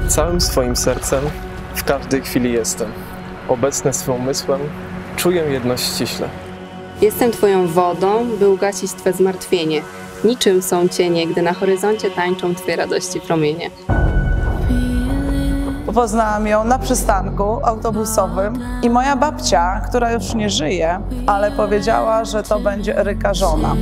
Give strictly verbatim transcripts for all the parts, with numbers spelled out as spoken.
Całym swoim sercem w każdej chwili jestem. Obecny swym umysłem czuję jedność ściśle. Jestem Twoją wodą, by ugasić Twe zmartwienie. Niczym są cienie, gdy na horyzoncie tańczą Twej radości promienie. Poznałam ją na przystanku autobusowym i moja babcia, która już nie żyje, ale powiedziała, że to będzie Eryka żona.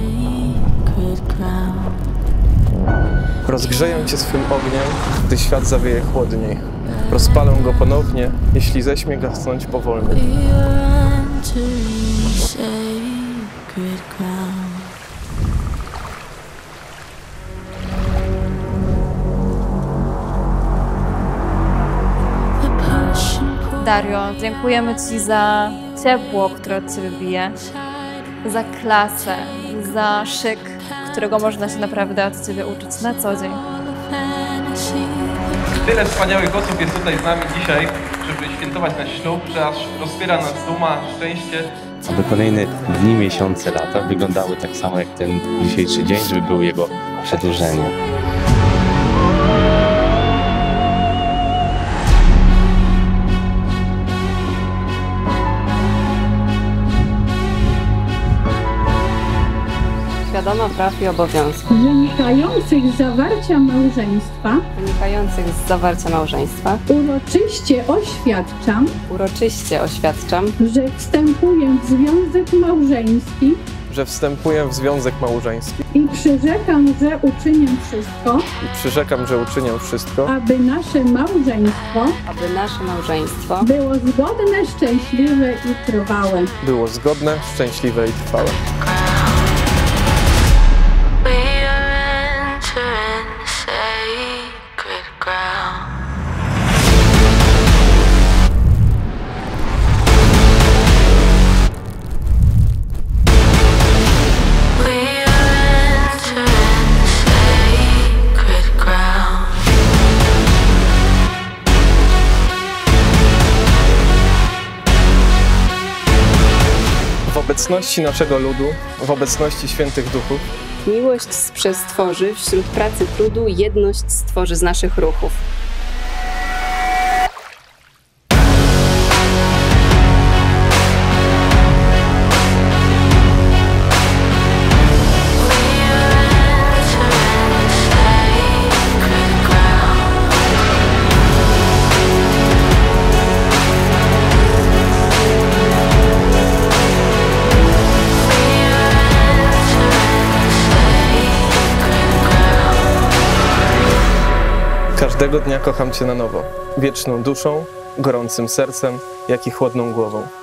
Rozgrzeję Cię swym ogniem, gdy świat zawieje chłodniej. Rozpalę go ponownie, jeśli ześmie gasnąć powolnie. Dario, dziękujemy Ci za ciepło, które od Ciebie bije, za klasę, za szyk, którego można się naprawdę od Ciebie uczyć na co dzień. Tyle wspaniałych osób jest tutaj z nami dzisiaj, żeby świętować nasz ślub, że aż rozpiera nas duma, szczęście. Aby kolejne dni, miesiące, lata wyglądały tak samo jak ten dzisiejszy dzień, żeby był jego przedłużeniem. Świadoma praw i obowiązków wynikających z zawarcia małżeństwa wynikających z zawarcia małżeństwa uroczyście oświadczam, uroczyście oświadczam, że wstępuję w związek małżeński Że wstępuję w związek małżeński i przyrzekam, że uczynię wszystko, i przyrzekam, że uczynię wszystko, aby nasze małżeństwo aby nasze małżeństwo było zgodne, szczęśliwe i trwałe. było zgodne, szczęśliwe i trwałe. W obecności naszego ludu, w obecności świętych duchów, miłość sprze stworzy, wśród pracy trudu jedność stworzy z naszych ruchów. Każdego dnia kocham Cię na nowo, wieczną duszą, gorącym sercem, jak i chłodną głową.